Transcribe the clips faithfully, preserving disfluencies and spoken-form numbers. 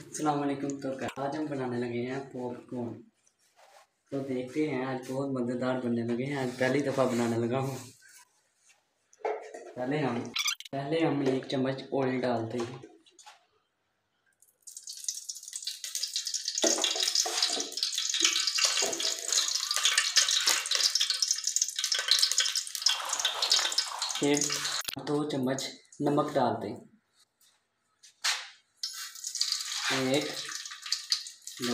अस्सलाम वालेकुम। तो आज हम बनाने लगे हैं पॉपकॉर्न। तो देखते हैं, आज बहुत मज़ेदार बनने लगे हैं। आज पहली दफ़ा बनाने लगा हूँ। पहले हम पहले हम एक चम्मच ऑयल डालते हैं। फिर दो चम्मच नमक डालते हैं। एक दो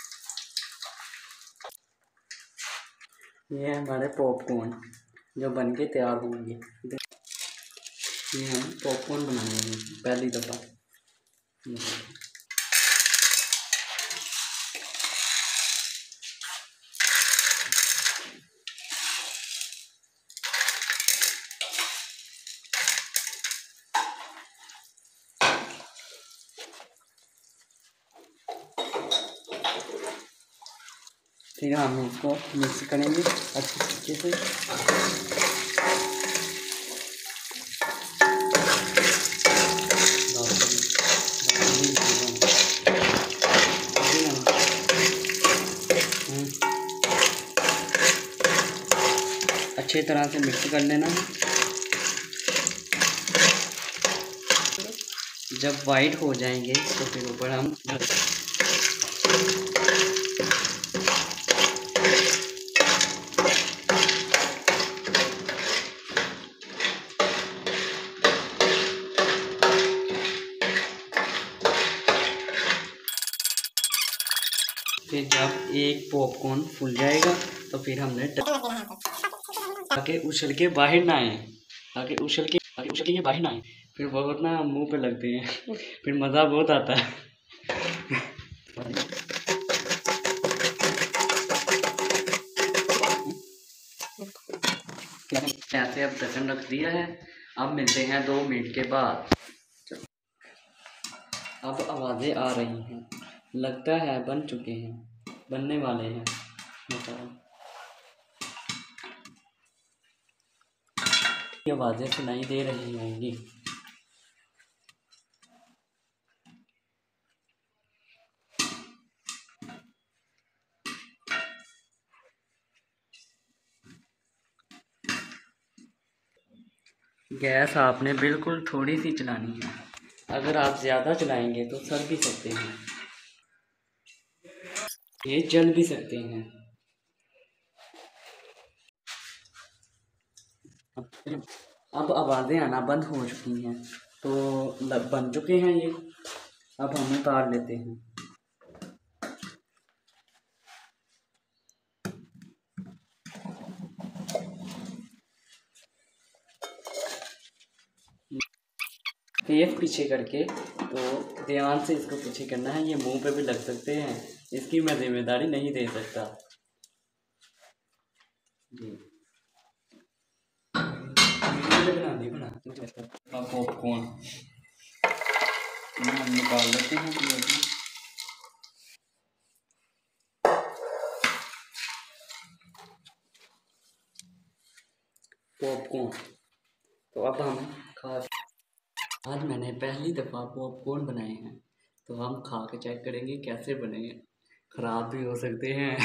ये हमारे पॉपकॉर्न जो बन के तैयार होंगे। ये हम पॉपकॉर्न बनाएंगे पहली दफ़ा। फिर हम इसको मिक्स करेंगे अच्छे तरीके से। अच्छे तरह से मिक्स कर लेना। जब वाइट हो जाएंगे तो फिर ऊपर हम फिर जब एक पॉपकॉर्न फूल जाएगा तो फिर हमने ताकि उछल के बाहर ना आए ताकि उछल के ताकि उछल के बाहर ना आए फिर बहुत ना मुंह पे लगते हैं फिर मज़ा बहुत आता है। ऐसे अब ढक्कन रख दिया है। अब मिलते हैं दो मिनट के बाद। अब आवाज़ें आ रही हैं, लगता है बन चुके हैं, बनने वाले हैं। आवाज़ें सुनाई दे रही होंगी। गैस आपने बिल्कुल थोड़ी सी चलानी है। अगर आप ज़्यादा चलाएंगे तो सड़ भी सकते हैं, ये जल भी सकते हैं। अब आवाज़ें आना बंद हो चुकी हैं तो बन चुके हैं ये। अब हम उतार लेते हैं। फेस पीछे करके, तो ध्यान से इसको पीछे करना है। ये मुंह पे भी लग सकते हैं, इसकी मैं जिम्मेदारी नहीं दे सकता जी। पॉपकॉर्न हम निकाल लेते हैं। पॉपकॉर्न तो अब हम खा आज मैंने पहली दफ़ा पॉपकॉर्न बनाए हैं, तो हम खा के चेक करेंगे कैसे बने हैं। ख़राब भी हो सकते हैं।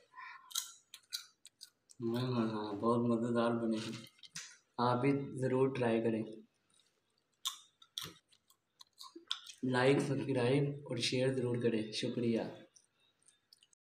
हाँ हाँ हाँ बहुत मज़ेदार बने हैं। आप भी ज़रूर ट्राई करें। लाइक सब्सक्राइब और शेयर ज़रूर करें। शुक्रिया।